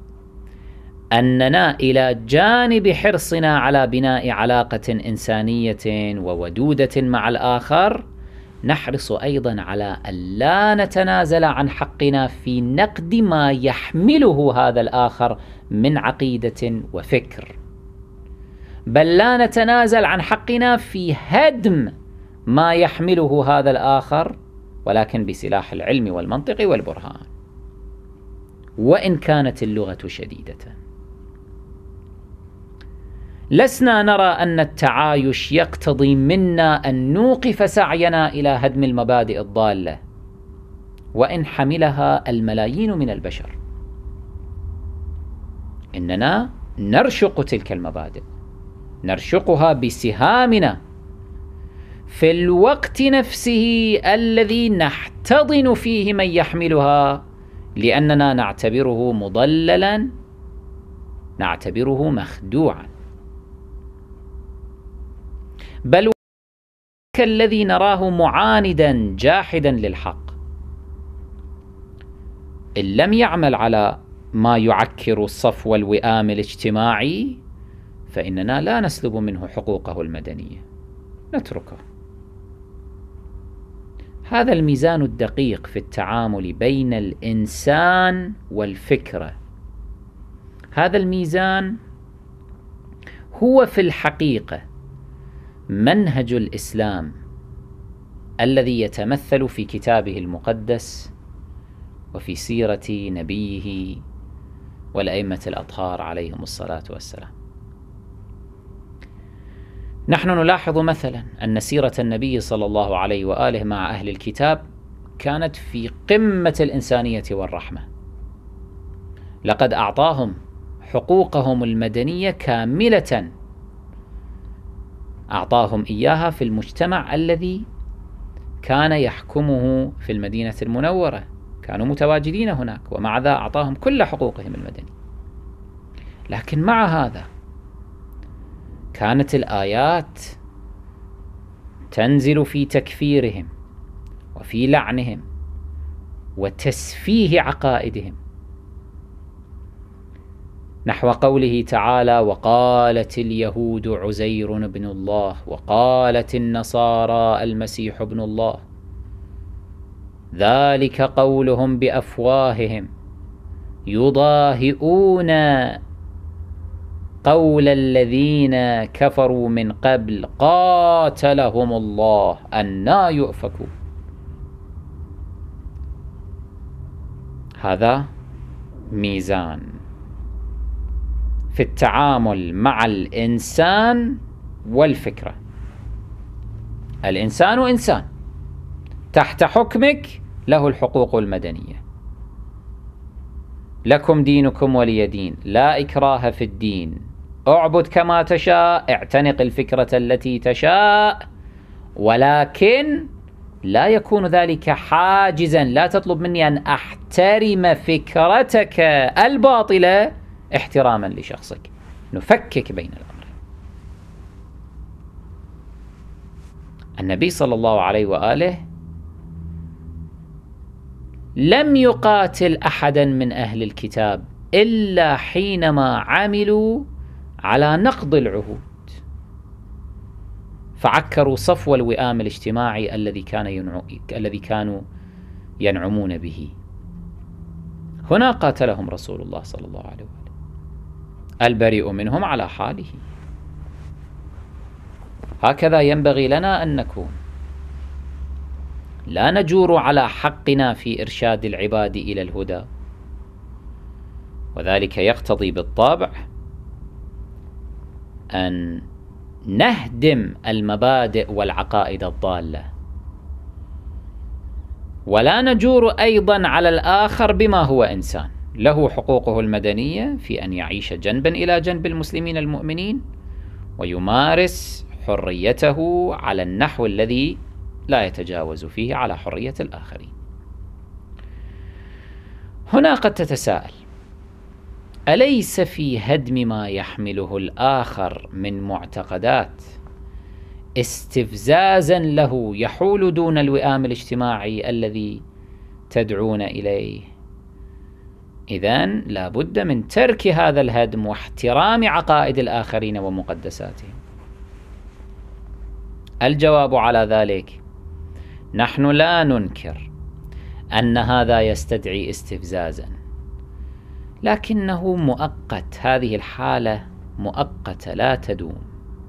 أننا إلى جانب حرصنا على بناء علاقة إنسانية وودودة مع الآخر، نحرص أيضا على أن لا نتنازل عن حقنا في نقد ما يحمله هذا الآخر من عقيدة وفكر، بل لا نتنازل عن حقنا في هدم ما يحمله هذا الآخر، ولكن بسلاح العلم والمنطق والبرهان، وإن كانت اللغة شديدة. لسنا نرى أن التعايش يقتضي منا أن نوقف سعينا إلى هدم المبادئ الضالة وإن حملها الملايين من البشر، إننا نرشق تلك المبادئ، نرشقها بسهامنا في الوقت نفسه الذي نحتضن فيه من يحملها، لأننا نعتبره مضللا، نعتبره مخدوعا، بل الذي نراه معاندا جاحدا للحق إن لم يعمل على ما يعكر الصفو الوئام الاجتماعي فإننا لا نسلب منه حقوقه المدنية، نتركه. هذا الميزان الدقيق في التعامل بين الإنسان والفكرة، هذا الميزان هو في الحقيقة منهج الإسلام الذي يتمثل في كتابه المقدس وفي سيرة نبيه والأئمة الأطهار عليهم الصلاة والسلام. نحن نلاحظ مثلا أن سيرة النبي صلى الله عليه وآله مع أهل الكتاب كانت في قمة الإنسانية والرحمة، لقد أعطاهم حقوقهم المدنية كاملة، أعطاهم إياها في المجتمع الذي كان يحكمه في المدينة المنورة، كانوا متواجدين هناك، ومع ذا أعطاهم كل حقوقهم المدنية. لكن مع هذا كانت الآيات تنزل في تكفيرهم وفي لعنهم وتسفيه عقائدهم، نحو قوله تعالى: وقالت اليهود عزير بن الله وقالت النصارى المسيح ابن الله ذلك قولهم بأفواههم يضاهئون قول الذين كفروا من قبل قاتلهم الله أنى يؤفكون. هذا ميزان في التعامل مع الإنسان والفكرة. الإنسان إنسان تحت حكمك، له الحقوق المدنية، لكم دينكم ولي دين، لا إكراه في الدين، اعبد كما تشاء، اعتنق الفكرة التي تشاء، ولكن لا يكون ذلك حاجزا، لا تطلب مني أن أحترم فكرتك الباطلة احتراما لشخصك، نفكك بين الأمرين. النبي صلى الله عليه وآله لم يقاتل أحدا من أهل الكتاب إلا حينما عملوا على نقض العهود، فعكروا صفو الوئام الاجتماعي الذي كان ينعو... الذي كانوا ينعمون به. هنا قاتلهم رسول الله صلى الله عليه وآله، البريء منهم على حاله. هكذا ينبغي لنا أن نكون، لا نجور على حقنا في إرشاد العباد إلى الهدى، وذلك يقتضي بالطبع أن نهدم المبادئ والعقائد الضالة، ولا نجور أيضا على الآخر بما هو إنسان له حقوقه المدنية في أن يعيش جنبا إلى جنب المسلمين المؤمنين ويمارس حريته على النحو الذي لا يتجاوز فيه على حرية الآخرين. هنا قد تتساءل: أليس في هدم ما يحمله الآخر من معتقدات استفزازا له يحول دون الوئام الاجتماعي الذي تدعون إليه؟ إذن لا بد من ترك هذا الهدم واحترام عقائد الآخرين ومقدساتهم. الجواب على ذلك: نحن لا ننكر أن هذا يستدعي استفزازا، لكنه مؤقت. هذه الحالة مؤقتة لا تدوم،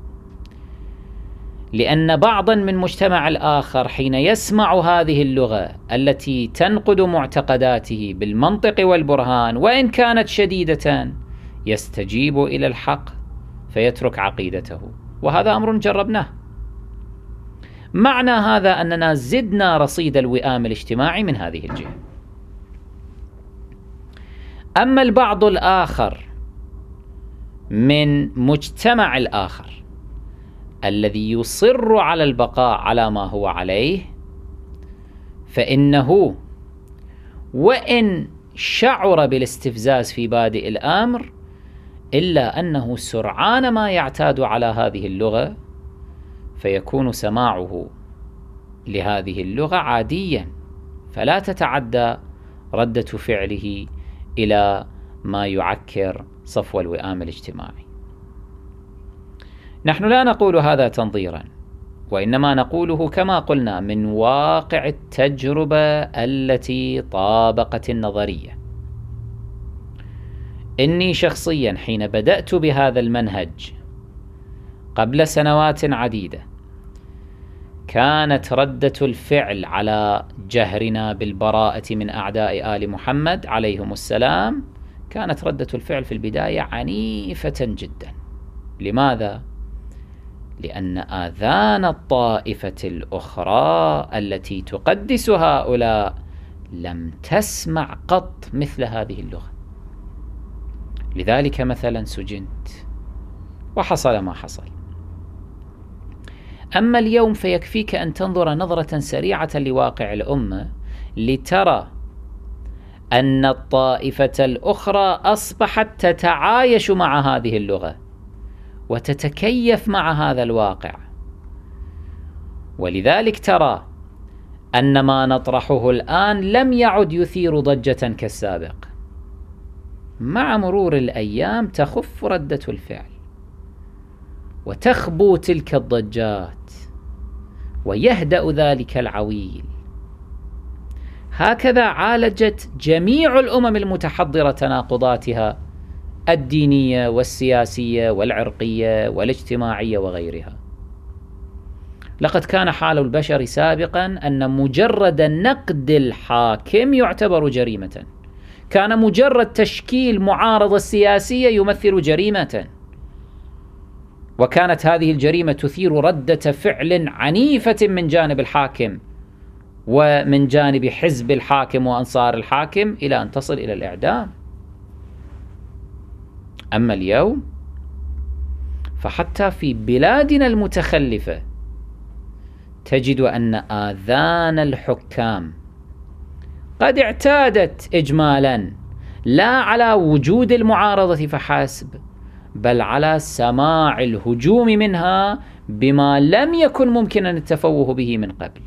لأن بعضا من مجتمع الآخر حين يسمع هذه اللغة التي تنقد معتقداته بالمنطق والبرهان وإن كانت شديدة يستجيب إلى الحق فيترك عقيدته، وهذا أمر جربناه. معنى هذا أننا زدنا رصيد الوئام الاجتماعي من هذه الجهة. أما البعض الآخر من مجتمع الآخر الذي يصر على البقاء على ما هو عليه، فإنه وإن شعر بالاستفزاز في بادئ الأمر إلا أنه سرعان ما يعتاد على هذه اللغة فيكون سماعه لهذه اللغة عاديا، فلا تتعدى ردة فعله إلى ما يعكر صفو الوئام الاجتماعي. نحن لا نقول هذا تنظيرا، وإنما نقوله كما قلنا من واقع التجربة التي طابقت النظرية. إني شخصيا حين بدأت بهذا المنهج قبل سنوات عديدة كانت ردة الفعل على جهرنا بالبراءة من أعداء آل محمد عليهم السلام، كانت ردة الفعل في البداية عنيفة جدا. لماذا؟ لأن آذان الطائفة الأخرى التي تقدس هؤلاء لم تسمع قط مثل هذه اللغة، لذلك مثلا سجنت وحصل ما حصل. أما اليوم فيكفيك أن تنظر نظرة سريعة لواقع الأمة لترى أن الطائفة الأخرى أصبحت تتعايش مع هذه اللغة وتتكيف مع هذا الواقع، ولذلك ترى أن ما نطرحه الآن لم يعد يثير ضجة كالسابق. مع مرور الأيام تخف ردة الفعل وتخبو تلك الضجات ويهدأ ذلك العويل. هكذا عالجت جميع الأمم المتحضرة تناقضاتها الدينية والسياسية والعرقية والاجتماعية وغيرها. لقد كان حال البشر سابقا أن مجرد نقد الحاكم يعتبر جريمة، كان مجرد تشكيل معارضة سياسية يمثل جريمة، وكانت هذه الجريمة تثير ردة فعل عنيفة من جانب الحاكم ومن جانب حزب الحاكم وأنصار الحاكم إلى أن تصل إلى الإعدام. أما اليوم فحتى في بلادنا المتخلفة تجد أن آذان الحكام قد اعتادت إجمالا لا على وجود المعارضة فحسب، بل على سماع الهجوم منها بما لم يكن ممكنا التفوه به من قبل،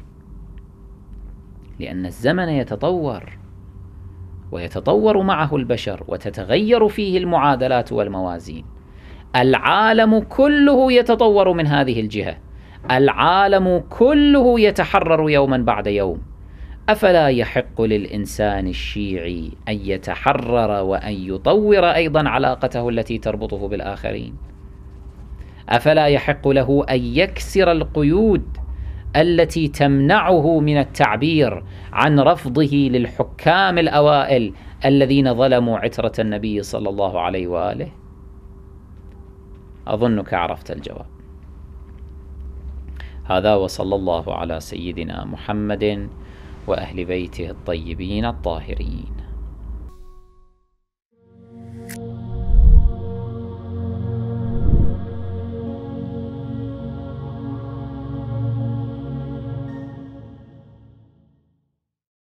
لأن الزمن يتطور ويتطور معه البشر وتتغير فيه المعادلات والموازين. العالم كله يتطور من هذه الجهة، العالم كله يتحرر يوما بعد يوم. أفلا يحق للإنسان الشيعي أن يتحرر وأن يطور أيضا علاقته التي تربطه بالآخرين؟ أفلا يحق له أن يكسر القيود التي تمنعه من التعبير عن رفضه للحكام الأوائل الذين ظلموا عترة النبي صلى الله عليه وآله؟ أظنك عرفت الجواب. هذا وصلى الله على سيدنا محمد وأهل بيته الطيبين الطاهرين.